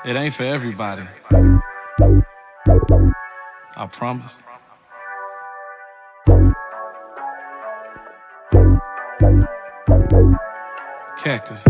It ain't for everybody. I promise. Cactus.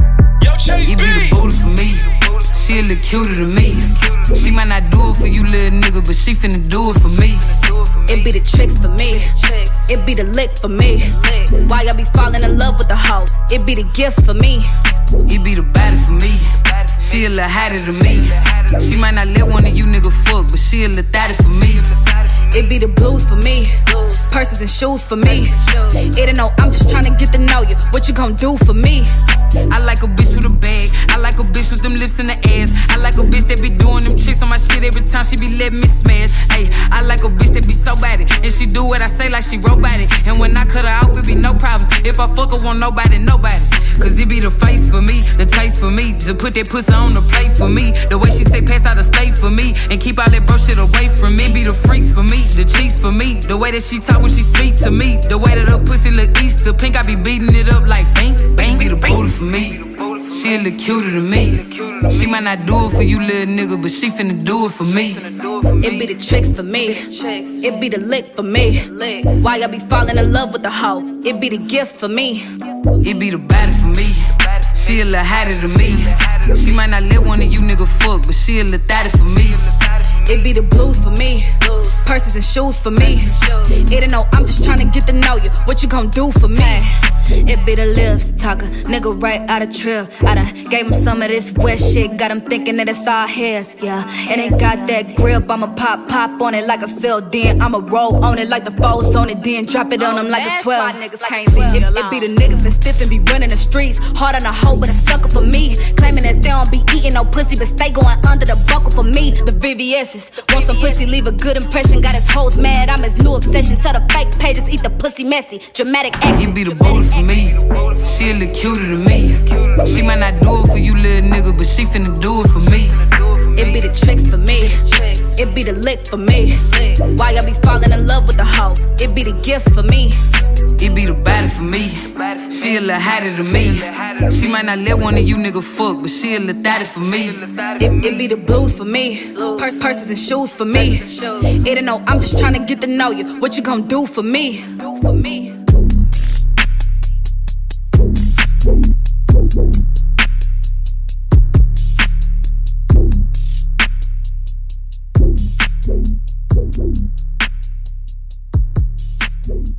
You be the booty for me. She a little cuter than me. She might not do it for you, little nigga, but she finna do it for me. It be the tricks for me. It be the lick for me. Why y'all be falling in love with the hoe? It be the gifts for me. It be the body for me. She a little hottie than me. She might not let one of you niggas fuck, but she a little thottie for me. It be the blues for me. Purses and shoes for me. It ain't no, I'm just tryna get to know you. What you gon' do for me? I like a bitch with a bag. I like a bitch with them lips in the ass. I like a bitch that be doing them tricks on my shit every time she be letting me smash. Ayy, I like a bitch that be so bad it, and she do what I say like she robotic. And when I cut her off, it be no problems. If I fuck her, want nobody. Cause it be the face for me, the taste for me. Just put that pussy on the plate for me. The way she say pass out the state for me, and keep all that bro shit away from me. Be the freaks for me, the cheeks for me. The way that she talk when she speak to me. The way that her pussy look Easter pink, I be beating it up like bang, bang. Be the booty for me. She a little cuter than me. She might not do it for you, little nigga, but she finna do it for me. It be the tricks for me. It be the lick for me. Why y'all be falling in love with the hoe? It be the gifts for me. It be the body for me. She a little hotter than me. She might not let one of you niggas fuck, but she a little thottie for me. It be the blues for me. Purses and shoes for me. It ain't no, I'm just tryna get to know you. What you gon' do for me? It be the lips talker, nigga right out of trip. I done gave him some of this wet shit, got him thinking that it's all his, yeah. And it got that grip, I'ma pop on it like a cell, then I'ma roll on it like the foes on it, then drop it on them like a 12. Niggas can't leave me alone. It be the niggas that stiff and be running the streets, hard on a hoe but a sucker for me. Claiming that they don't be eating no pussy, but stay going under the buckle for me. The VVS's, want some pussy, leave a good impression, got his hoes mad, I'm his new obsession. Tell the fake pages, eat the pussy messy, dramatic accent. It be the booty for me. She a little cuter than me. She might not do it for you, little nigga, but she finna do it for me. It be the tricks for me. It be the lick for me. Why y'all be falling in love with the hoe? It be the gifts for me. It be the body for me. She a little hotter than me. She might not let one of you niggas fuck, but she a little thottie for me. It be the blues for me. Purses and shoes for me. It ain't no, I'm just tryna get to know you. What you gon' do for me? Thank you.